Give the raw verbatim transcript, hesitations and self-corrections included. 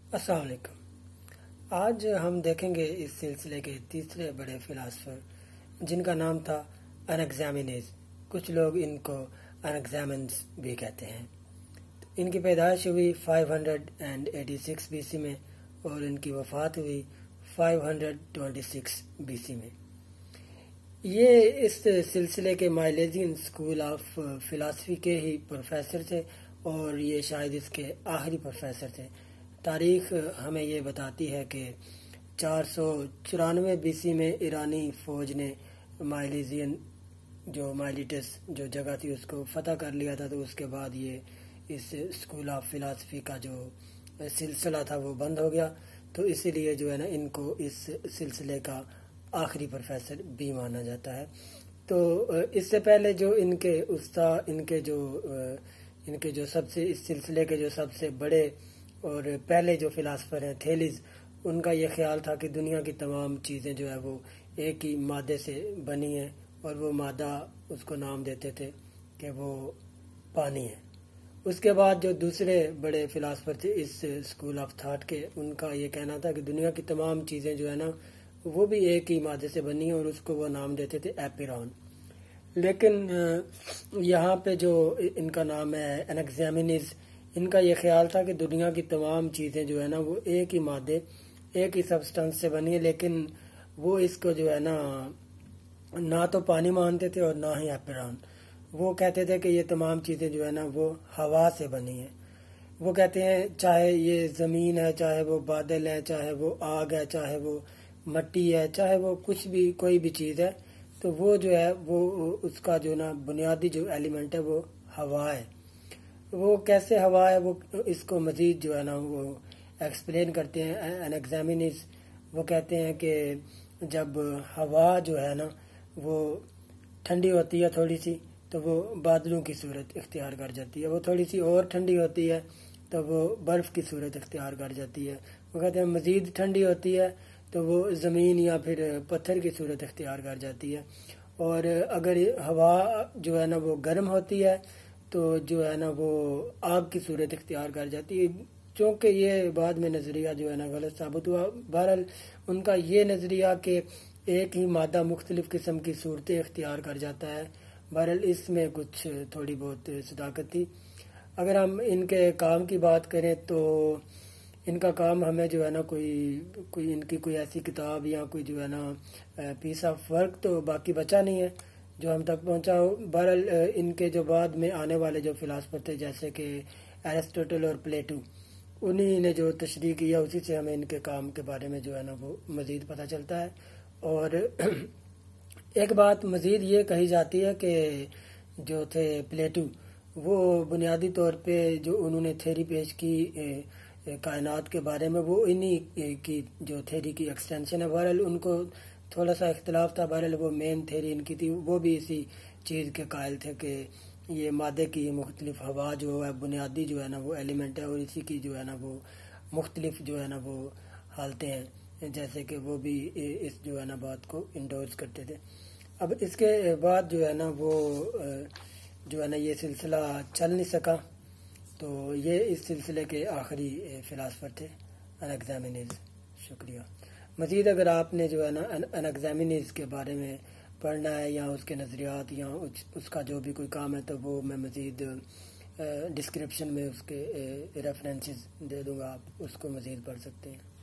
السلام علیکم۔ آج ہم دیکھیں گے اس سلسلے کے تیسرے بڑے فلاسفر جن کا نام تھا انیگزامینز، کچھ لوگ ان کو انیگزامنس بھی کہتے ہیں۔ ان کی پیدائش ہوئی پانچ سو چھیاسی بی سی میں اور ان کی وفات ہوئی پانچ سو چھبیس بی سی میں۔ یہ اس سلسلے کے مائلیزین اسکول آف فلاسفی کے ہی پروفیسر تھے اور یہ شاید اس کے آخری پروفیسر تھے۔ تاریخ ہمیں یہ بتاتی ہے کہ چار سو چورانوے بی سی میں ایرانی فوج نے مائلیزین جو مائلیٹس جو جگہ تھی اس کو فتح کر لیا تھا، تو اس کے بعد یہ اس اسکول آف فلاسفی کا جو سلسلہ تھا وہ بند ہو گیا، تو اسی لیے جو ہے نا ان کو اس سلسلے کا آخری پروفیسر بھی مانا جاتا ہے۔ تو اس سے پہلے جو ان کے استاد ان کے جو ان کے جو سب سے اس سلسلے کے جو سب سے بڑے اور پہلے جو فلاسفر ہیں تھیلیز، ان کا یہ خیال تھا کہ دنیا کی تمام چیزیں جو ہے وہ ایک ہی مادے سے بنی ہیں، اور وہ مادہ اس کو نام دیتے تھے کہ وہ پانی ہے۔ اس کے بعد جو دوسرے بڑے فلاسفر تھے اس اسکول آف تھاٹ کے، ان کا یہ کہنا تھا کہ دنیا کی تمام چیزیں جو ہے نا وہ بھی ایک ہی مادے سے بنی ہیں، اور اس کو وہ نام دیتے تھے ایپیرون۔ لیکن یہاں پہ جو ان کا نام ہے انیگزامینز، ان کا یہ خیال تھا کہ دنیا کی تمام چیزیں جو ہے نا وہ ایک ہی مادے ایک ہی سبسٹنس سے بنی ہے، لیکن وہ اس کو جو ہے نا نہ تو پانی مانتے تھے اور نہ ہی ایپیرون۔ وہ کہتے تھے کہ یہ تمام چیزیں جو ہے نا وہ ہوا سے بنی ہیں۔ وہ کہتے ہیں چاہے یہ زمین ہے، چاہے وہ بادل ہے، چاہے وہ آگ ہے، چاہے وہ مٹی ہے، چاہے وہ کچھ بھی کوئی بھی چیز ہے، تو وہ جو ہے وہ اس کا جو نا بنیادی جو ایلیمنٹ ہے وہ ہوا ہے۔ وہ کیسے ہوا ہے وہ اس کو مزید جو ہے نا وہ ایکسپلین کرتے ہیں انیگزامینز۔ وہ کہتے ہیں کہ جب ہوا جو ہے نا وہ ٹھنڈی ہوتی ہے تھوڑی سی تو وہ بادلوں کی صورت اختیار کر جاتی ہے، وہ تھوڑی سی اور ٹھنڈی ہوتی ہے تو وہ برف کی صورت اختیار کر جاتی ہے، وہ کہتے ہیں مزید ٹھنڈی ہوتی ہے تو وہ زمین یا پھر پتھر کی صورت اختیار کر جاتی ہے، اور اگر ہوا جو ہے نا وہ گرم ہوتی ہے تو جو ہے نا وہ آگ کی صورت اختیار کر جاتی ہے۔ چونکہ یہ بعد میں نظریہ جو ہے نا غلط ثابت ہوا، بہرحال ان کا یہ نظریہ کہ ایک ہی مادہ مختلف قسم کی صورتیں اختیار کر جاتا ہے، بہرحال اس میں کچھ تھوڑی بہت صداقت تھی۔ اگر ہم ان کے کام کی بات کریں تو ان کا کام ہمیں جو ہے نا کوئی کوئی ان کی کوئی ایسی کتاب یا کوئی جو ہے نا پیس آف ورک تو باقی بچا نہیں ہے جو ہم تک پہنچا ہو۔ بہرحال ان کے جو بعد میں آنے والے جو فلاسفر تھے جیسے کہ ایرسٹوٹل اور پلیٹو، انہی نے جو تشریح کیا اسی سے ہمیں ان کے کام کے بارے میں جو ہے نا وہ مزید پتہ چلتا ہے۔ اور ایک بات مزید یہ کہی جاتی ہے کہ جو تھے پلیٹو، وہ بنیادی طور پہ جو انہوں نے تھیری پیش کی کائنات کے بارے میں، وہ انہی کی جو تھیری کی ایکسٹینشن ہے۔ بہرحال ان کو تھوڑا سا اختلاف تھا، بہرحال وہ مین تھیری ان کی تھی، وہ بھی اسی چیز کے قائل تھے کہ یہ مادے کی مختلف ہوا جو ہے بنیادی جو ہے نا وہ ایلیمنٹ ہے، اور اسی کی جو ہے نا وہ مختلف جو ہے نا وہ حالتیں ہیں، جیسے کہ وہ بھی اس جو ہے نا بات کو انڈورس کرتے تھے۔ اب اس کے بعد جو ہے نا وہ جو ہے نا یہ سلسلہ چل نہیں سکا، تو یہ اس سلسلے کے آخری فلاسفر تھے انیگزامینز۔ شکریہ۔ مزید اگر آپ نے جو ہے نا انیگزامینز کے بارے میں پڑھنا ہے یا اس کے نظریات یا اس کا جو بھی کوئی کام ہے تو وہ میں مزید ڈسکرپشن میں اس کے ریفرنسز دے دوں گا، آپ اس کو مزید پڑھ سکتے ہیں۔